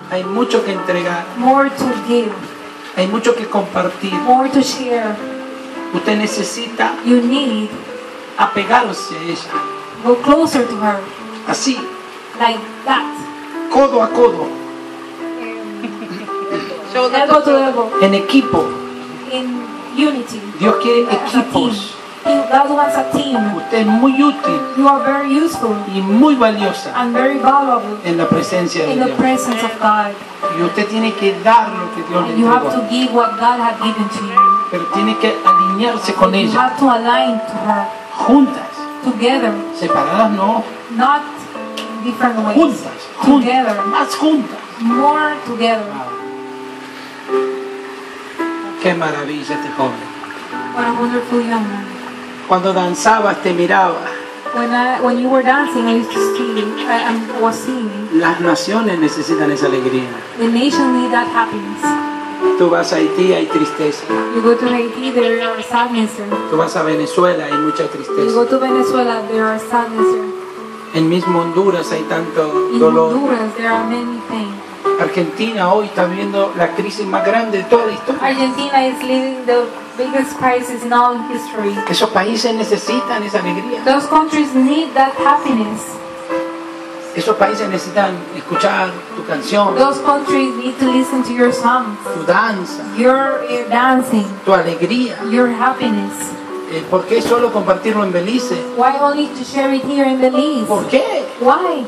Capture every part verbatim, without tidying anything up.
Hay mucho que entregar. more to give, Hay mucho que compartir. more to share. Usted necesita You need apegarse a ella. go closer to her, Así, like that. codo a codo, Elbow to elbow, en equipo. in unity. Dios quiere As a team. equipos. He- God wants a team. Usted es muy útil You are very useful y muy valiosa and very valuable en la presencia de in the Dios. presence of God. Y usted tiene que dar lo que Dios le And you have entregó. to give what God has given to you. Pero tiene que alinearse con You ella. have to align to her Juntas. together, Separadas no. not different ways. Juntas. Juntas. Together, Más juntas. more together. Qué maravilla este joven. What a wonderful young man. Cuando danzabas te miraba. When I, when you were dancing, I used to see, I, I was seeing. Las naciones necesitan esa alegría. The nation need that happiness. Tú vas a Haití, hay tristeza. You go to Haiti, there are sadness there. Tú vas a Venezuela, hay mucha You tristeza. go to Venezuela, there are sadness there. En mismo Honduras hay tanto In dolor. Honduras, there are many pain. Argentina hoy está viendo la crisis más grande de toda la historia. Argentina is living the biggest crisis in all history. Esos países necesitan esa alegría. Those countries need that happiness. Esos países necesitan escuchar tu canción, Those countries need to listen to your songs, tu danza, your, your dancing, tu alegría. your happiness. Eh, ¿Por qué solo compartirlo en Belice? Why only to share it here in Belize? ¿Por qué? Why?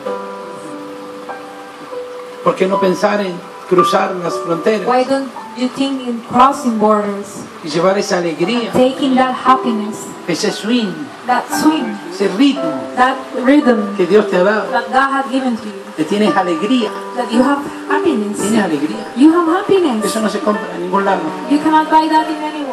¿Por qué no pensar en cruzar las fronteras Why don't you think in crossing borders, y llevar esa alegría, taking that happiness, ese swing, that swing, ese ritmo that rhythm que Dios te ha dado? that God has given to you, Que tienes alegría, that you have happiness? tienes alegría. You have happiness. Eso no se compra en ningún lado. You cannot buy that in any